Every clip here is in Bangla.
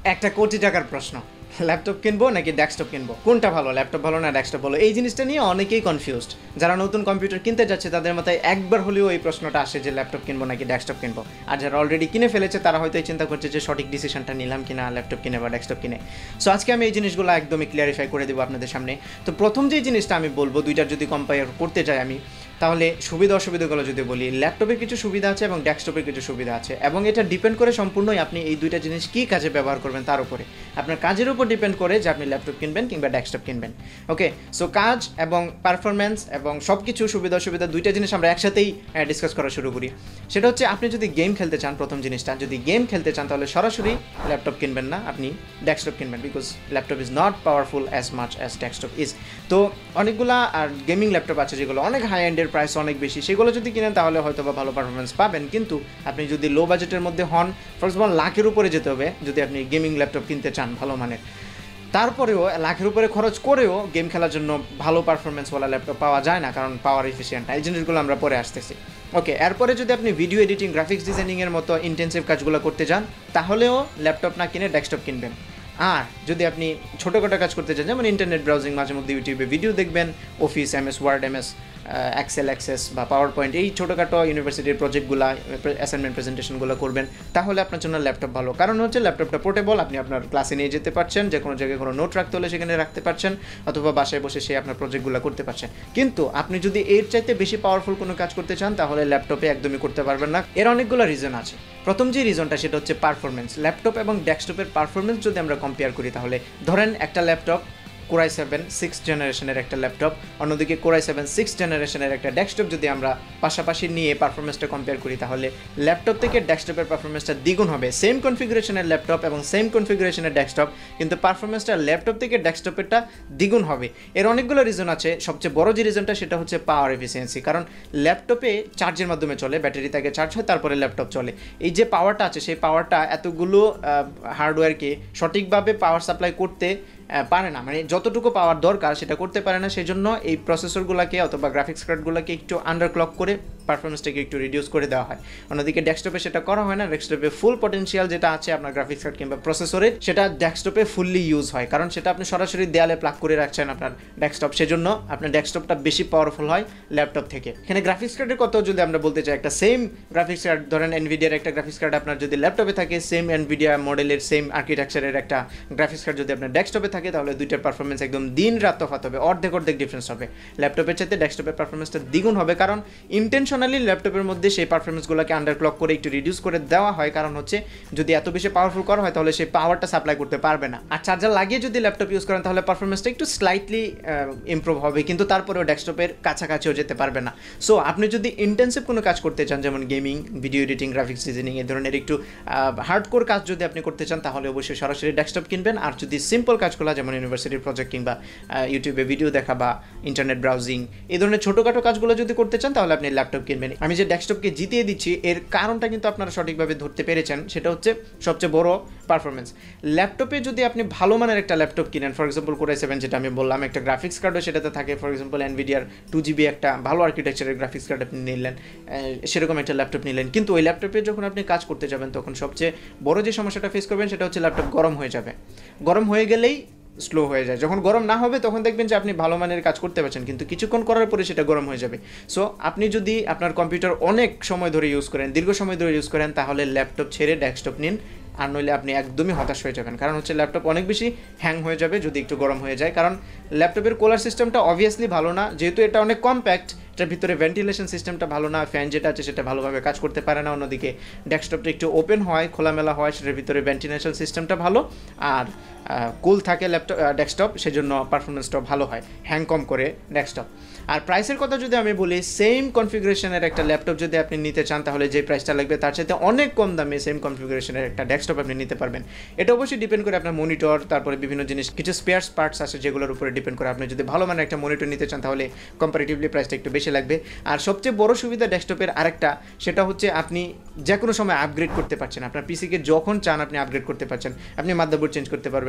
একটা কোটি টাকার প্রশ্ন, ল্যাপটপ কিনবো নাকি ডেস্কটপ কিনবো, কোনটা ভালো, ল্যাপটপ ভালো না ডেস্কটপ ভালো? এই জিনিসটা নিয়ে অনেকেই কনফিউজড। যারা নতুন কম্পিউটার কিনতে যাচ্ছে তাদের মাথায় একবার হলেও এই প্রশ্নটা আসে যে ল্যাপটপ কিনবো নাকি ডেস্কটপ কিনবো। আর যারা অলরেডি কিনে ফেলেছে তারা হয়তো এই চিন্তা করছে যে সঠিক ডিসিশনটা নিলাম কিনা, ল্যাপটপ কিনে বা ডেস্কটপ কিনে। সো আজকে আমি এই জিনিসগুলো একদমই ক্লিয়ারিফাই করে দেবো আপনাদের সামনে। তো প্রথম যে জিনিসটা আমি বলবো, দুইটার যদি কম্পেয়ার করতে যাই আমি, তাহলে সুবিধা অসুবিধাগুলো যদি বলি, ল্যাপটপের কিছু সুবিধা আছে এবং ডেস্কটপের কিছু সুবিধা আছে, এবং এটা ডিপেন্ড করে সম্পূর্ণই আপনি এই দুইটা জিনিস কী কাজে ব্যবহার করবেন তার উপরে। আপনার কাজের উপর ডিপেন্ড করে যে আপনি ল্যাপটপ কিনবেন কিংবা ডেস্কটপ কিনবেন। ওকে, সো কাজ এবং পারফরমেন্স এবং সব কিছু সুবিধা অসুবিধা দুইটা জিনিস আমরা একসাথেই ডিসকাস করা শুরু করি। সেটা হচ্ছে আপনি যদি গেম খেলতে চান, প্রথম জিনিসটা যদি গেম খেলতে চান তাহলে সরাসরি ল্যাপটপ কিনবেন না, আপনি ডেস্কটপ কিনবেন, because laptop is not powerful as much as desktop is. তো অনেকগুলা আর গেমিং ল্যাপটপ আছে যেগুলো অনেক হাই এন্ডের, প্রাইস অনেক বেশি, সেগুলো যদি কিনেন তাহলে হয়তো বা ভালো পারফরমেন্স পাবেন। কিন্তু আপনি যদি লো বাজেটের মধ্যে হন, ফর এক্সাম্পল লাখের উপরে যেতে হবে যদি আপনি গেমিং ল্যাপটপ কিনতে চান ভালো মানের, তারপরেও লাখের উপরে খরচ করেও গেম খেলার জন্য ভালো পারফরমেন্সওয়ালা ল্যাপটপ পাওয়া যায় না, কারণ পাওয়ার এফিসিয়েন্ট। এই জিনিসগুলো আমরা পরে আসতেছি। ওকে, এরপরে যদি আপনি ভিডিও এডিটিং, গ্রাফিক্স ডিজাইনিংয়ের মতো ইন্টেন্সিভ কাজগুলো করতে চান তাহলেও ল্যাপটপ না কিনে ডেস্কটপ কিনবেন। আর যদি আপনি ছোটোখাটো কাজ করতে চান, যেমন ইন্টারনেট ব্রাউজিং, মাঝে মধ্যে ইউটিউবে ভিডিও দেখবেন, office, MS word, MS excel, access বা পাওয়ার পয়েন্ট, এই ছোটোখাটো ইউনিভার্সিটির প্রজেক্টগুলো, অ্যাসাইনমেন্ট প্রেজেন্টেশনগুলো করবেন, তাহলে আপনার জন্য ল্যাপটপ ভালো। কারণ হচ্ছে ল্যাপটপটা পোর্টেবল, আপনি আপনার ক্লাসে নিয়ে যেতে পারছেন, যে কোনো জায়গায় কোনো নোট রাখতে হলে সেখানে রাখতে পারছেন, অথবা বাসায় বসে সে আপনার প্রজেক্টগুলো করতে পারছেন। কিন্তু আপনি যদি এর চাইতে বেশি পাওয়ারফুল কোনো কাজ করতে চান তাহলে ল্যাপটপে একদমই করতে পারবেন না। এর অনেকগুলো রিজন আছে। প্রথম যে রিজনটা সেটা হচ্ছে পারফরমেন্স। ল্যাপটপ এবং ডেস্কটপের পারফরমেন্স যদি আমরা কম্পেয়ার করি, তাহলে ধরেন একটা ল্যাপটপ Core i7 6th জেনারেশনের একটা ল্যাপটপ, অন্যদিকে Core i7 6th জেনারেশনের একটা ডেস্কটপ যদি আমরা পাশাপাশি নিয়ে পারফরমেন্সটা কম্পেয়ার করি, তাহলে ল্যাপটপ থেকে ডেস্কটপের পারফরমেন্সটা দ্বিগুণ হবে। সেম কনফিগারেশনের ল্যাপটপ এবং সেম কনফিগারেশনের ডেস্কটপ, কিন্তু পারফরমেন্সটা ল্যাপটপ থেকে ডেস্কটপেরটা দ্বিগুণ হবে। এর অনেকগুলো রিজন আছে। সবচেয়ে বড় যে রিজনটা সেটা হচ্ছে পাওয়ার এফিসিয়েন্সি। কারণ ল্যাপটপে চার্জের মাধ্যমে চলে, ব্যাটারি থেকে চার্জ হয়, তারপরে ল্যাপটপ চলে। এই যে পাওয়ারটা আছে, সেই পাওয়ারটা এতগুলো হার্ডওয়্যারকে সঠিকভাবে পাওয়ার সাপ্লাই করতে পারে না, মানে যতটুকু পাওয়ার দরকার সেটা করতে পারে না। সেই জন্য এই প্রসেসরগুলোকে অথবা গ্রাফিক্স কার্ডগুলোকে একটু আন্ডারক্লক করে পারফরমেন্সটাকে একটু রিডিউস করে দেওয়া হয়। অন্যদিকে ডেস্কটপে সেটা করা হয় না। ডেস্কটপে ফুল পটেনশিয়াল যেটা আছে আপনার গ্রাফিক্স কার্ড কিংবা প্রসেসরের, সেটা ডেস্কটপে ফুললি ইউজ হয়, কারণ সেটা আপনি সরাসরি দেয়ালে প্লাগ করে রাখছেন আপনার ডেস্কটপ। সেজন্য আপনার ডেস্কটপটা বেশি পাওয়ারফুল হয় ল্যাপটপ থেকে। এখানে গ্রাফিক্স কার্ডের কথা যদি আমরা বলতে চাই, একটা সেম গ্রাফিক্স কার্ড, ধরেন এনভিডিয়ার একটা গ্রাফিক্স কার্ড আপনার যদি ল্যাপটপে থাকে, সেম এনভিডিয়া মডেলের সেম আর্কিটেকচারের একটা গ্রাফিক্স কার্ড যদি আপনার ডেস্কটপে থাকে, তাহলে দুইটার পারফরমেন্স একদম দিন রাত তফাৎ হবে, অর্ধেক ডিফারেন্স হবে। ল্যাপটপের চাইতে ডেস্কটপের পারফরমেন্সটা দ্বিগুণ হবে, কারণ ইন্টেনশনালি ল্যাপটপের মধ্যে সেই পারফরমেন্সগুলোকে আন্ডারক্লক করে একটু রিডিউস করে দেওয়া হয়। কারণ হচ্ছে যদি এত বেশি পাওয়ারফুল করা হয় তাহলে সেই পাওয়ারটা সাপ্লাই করতে পারবে না। আর চার্জার লাগিয়ে যদি ল্যাপটপ ইউজ করেন তাহলে পারফরমেন্সটা একটু স্লাইটলি ইমপ্রুভ হবে, কিন্তু তারপরেও ডেস্কটপের কাছাকাছিও যেতে পারবে না। সো আপনি যদি ইন্টেন্সিভ কোনো কাজ করতে চান, যেমন gaming, video editing, graphics designing, এই ধরনের একটু হার্ডকোর কাজ যদি আপনি করতে চান, তাহলে অবশ্যই সরাসরি ডেস্কটপ কিনবেন। আর যদি সিম্পল কাজগুলো যেমন ইউনিভার্সিটির প্রজেক্ট কিংবা ইউটিউবে ভিডিও দেখা বা ইন্টারনেট ব্রাউজিং, এই ধরনের ছোটোখাটো কাজগুলো যদি করতে চান তাহলে আপনি ল্যাপটপ কিনবেন। আমি যে ডেস্কটপকে জিতিয়ে দিচ্ছি এর কারণটা কিন্তু আপনারা সঠিকভাবে ধরতে পেরেছেন, সেটা হচ্ছে সবচেয়ে বড় পারফরমেন্স। ল্যাপটপে যদি আপনি ভালো মানের একটা ল্যাপটপ কিনেন, ফর এক্সাম্পল Core i7 যেটা আমি বললাম, একটা গ্রাফিক্স কার্ডও সেটাতে থাকে, ফর এক্সাম্পল এনভিডিয়ার 2GB একটা ভালো আর্কিটেকচারের গ্রাফিক্স কার্ড আপনি নিলেন, সেরকম একটা ল্যাপটপ নিলেন, কিন্তু ওই ল্যাপটপে যখন আপনি কাজ করতে যাবেন তখন সবচেয়ে বড় যে সমস্যাটা ফেস করবেন সেটা হচ্ছে ল্যাপটপ গরম হয়ে যাবে। গরম হয়ে গেলেই স্লো হয়ে যায়। যখন গরম না হবে তখন দেখবেন যে আপনি ভালো মানের কাজ করতে পারছেন, কিন্তু কিছুক্ষণ করার পরে সেটা গরম হয়ে যাবে। সো আপনি যদি আপনার কম্পিউটার অনেক সময় ধরে ইউজ করেন, দীর্ঘ সময় ধরে ইউজ করেন, তাহলে ল্যাপটপ ছেড়ে ডেস্কটপ নিন। আর নইলে আপনি একদমই হতাশ হয়ে যাবেন, কারণ হচ্ছে ল্যাপটপ অনেক বেশি হ্যাং হয়ে যাবে যদি একটু গরম হয়ে যায়। কারণ ল্যাপটপের কুলার সিস্টেমটা অবভিয়াসলি ভালো না, যেহেতু এটা অনেক কম্প্যাক্ট, এটার ভিতরে ভেন্টিলেশন সিস্টেমটা ভালো না, ফ্যান যেটা আছে সেটা ভালোভাবে কাজ করতে পারে না। অন্যদিকে ডেস্কটপটা একটু ওপেন হয়, খোলামেলা হয়, সেটার ভিতরে ভেন্টিলেশন সিস্টেমটা ভালো, আর কুল থাকে ডেস্কটপ, সেজন্য পারফরমেন্সটাও ভালো হয়, হ্যাং কম করে ডেস্কটপ। আর প্রাইসের কথা যদি আমি বলি, সেম কনফিগারেশনের একটা ল্যাপটপ যদি আপনি নিতে চান তাহলে যে প্রাইসটা লাগবে তার সাথে অনেক কম দামে সেম কনফিগারেশনের একটা ডেস্কটপ আপনি নিতে পারবেন। এটা অবশ্যই ডিপেন্ড করে আপনার মনিটর, তারপরে বিভিন্ন জিনিস, কিছু স্পেয়ার্স পার্টস আছে যেগুলোর উপরে ডিপেন্ড করে। আপনি যদি ভালো মানের একটা মনিটর নিতে চান তাহলে কম্পারেটিভলি প্রাইসটা একটু বেশি লাগবে। আর সবচেয়ে বড় সুবিধা ডেস্কটপের আরেকটা, সেটা হচ্ছে আপনি যে কোনো সময় আপগ্রেড করতে পারছেন। আপনার পিসিকে যখন চান আপনি আপগ্রেড করতে পারছেন। আপনি মাদারবোর্ড চেঞ্জ করতে পারবেন,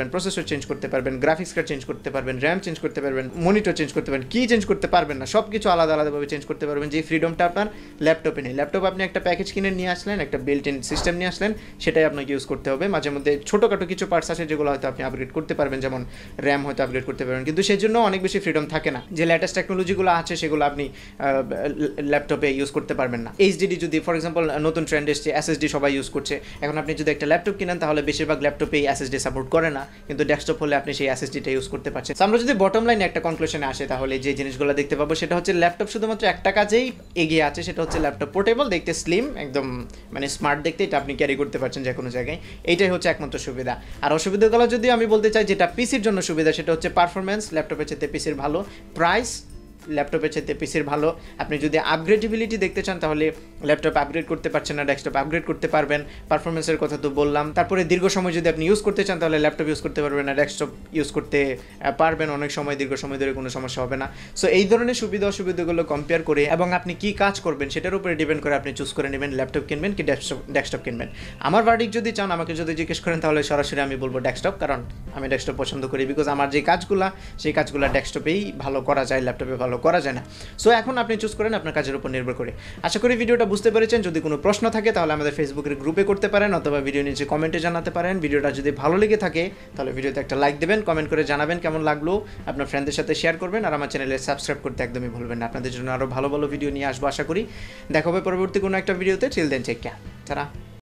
পারবেন, প্রসেসর চেঞ্জ করতে পারবেন, গ্রাফিক্স কার্ড চেঞ্জ করতে পারবেন, র্যাম চেঞ্জ করতে পারবেন, মনিটর চেঞ্জ করতে পারবেন, কি চেঞ্জ করতে পারবেন না, সব কিছু আলাদা আলাদাভাবে চেঞ্জ করতে পারবেন, যে ফ্রিডমটা আপনার ল্যাপটপে নেই। ল্যাপটপ আপনি একটা প্যাকেজ কিনে নিয়ে আসলেন, একটা বিল্ট ইন সিস্টেম নিয়ে আসলেন, সেটাই আপনাকে ইউজ করতে হবে। মাঝে মধ্যে ছোটোখাটো কিছু পার্টস আছে যেগুলো হয়তো আপনি আপগ্রেড করতে পারবেন, যেমন র্যাম হয়তো আপগ্রেড করতে পারবেন, কিন্তু সেই জন্য অনেক বেশি ফ্রিডম থাকে না, যে লেটেস্ট টেকনোলজিগুলো আছে সেগুলো আপনি ল্যাপটপে ইউজ করতে পারবেন না। এইচডিডি যদি ফর এক্সাম্পল নতুন ট্রেন্ড এসছে, এসএসডি সবাই ইউজ করছে, এখন আপনি যদি একটা ল্যাপটপ কিনেন তাহলে বেশিরভাগ ল্যাপটপেই এসএসডি সাপোর্ট করে না, কিন্তু ডেস্কটপ হলে আপনি সেই এসএসডিটা ইউজ করতে পারছেন। আমরা যদি বটম লাইনে একটা কনক্লুশনে আসে তাহলে যে জিনিসগুলো দেখতে পাবো সেটা হচ্ছে ল্যাপটপ শুধুমাত্র একটা কাজেই এগিয়ে আছে, সেটা হচ্ছে ল্যাপটপ পোর্টেবল, দেখতে স্লিম, একদম মানে স্মার্ট দেখতে, এটা আপনি ক্যারি করতে পারছেন যে কোনো জায়গায়, এইটাই হচ্ছে একমাত্র সুবিধা। আর অসুবিধাগুলো যদি আমি বলতে চাই, যেটা পিসির জন্য সুবিধা সেটা হচ্ছে পারফরমেন্স ল্যাপটপের চেয়ে পিসির ভালো, প্রাইস ল্যাপটপের চেয়ে পিসির ভালো। আপনি যদি আপগ্রেডেবিলিটি দেখতে চান তাহলে ল্যাপটপ আপগ্রেড করতে পারছেন না, ডেস্কটপ আপগ্রেড করতে পারবেন। পারফরমেন্সের কথা তো বললাম। তারপরে দীর্ঘ সময় যদি আপনি ইউজ করতে চান তাহলে ল্যাপটপ ইউজ করতে পারবেন না, ডেস্কটপ ইউজ করতে পারবেন অনেক সময়, দীর্ঘ সময় ধরে কোনো সমস্যা হবে না। সো এই ধরনের সুবিধা অসুবিধাগুলো কম্পেয়ার করে এবং আপনি কী কাজ করবেন সেটার উপরে ডিপেন্ড করে আপনি চুজ করে নেবেন ল্যাপটপ কিনবেন কি ডেস্কটপ কিনবেন। আমার ভার্ডিক্ট যদি চান, আমাকে যদি জিজ্ঞেস করেন তাহলে সরাসরি আমি বলবো ডেস্কটপ, কারণ আমি ডেস্কটপ পছন্দ করি, বিকজ আমার যে কাজগুলো সেই কাজগুলো ডেস্কটপেই ভালো করা যায়, ল্যাপটপে ভালো করা যায় না। সো এখন আপনি চুজ করেন আপনার কাজের উপর নির্ভর করে। আশা করি ভিডিওটা বুঝতে পেরেছেন। যদি কোনো প্রশ্ন থাকে তাহলে আমাদের ফেসবুকের গ্রুপে করতে পারেন, অথবা ভিডিও নিচে কমেন্টে জানাতে পারেন। ভিডিওটা যদি ভালো লেগে থাকে তাহলে ভিডিওতে একটা লাইক দেবেন, কমেন্ট করে জানাবেন কেমন লাগলো, আপনার ফ্রেন্ডদের সাথে শেয়ার করবেন, আর আমার চ্যানেলে সাবস্ক্রাইব করতে একদমই ভুলবেন না। আপনাদের জন্য আরও ভালো ভালো ভিডিও নিয়ে আসবো আশা করি। দেখা হবে পরবর্তী কোনো একটা ভিডিওতে। Till then take care.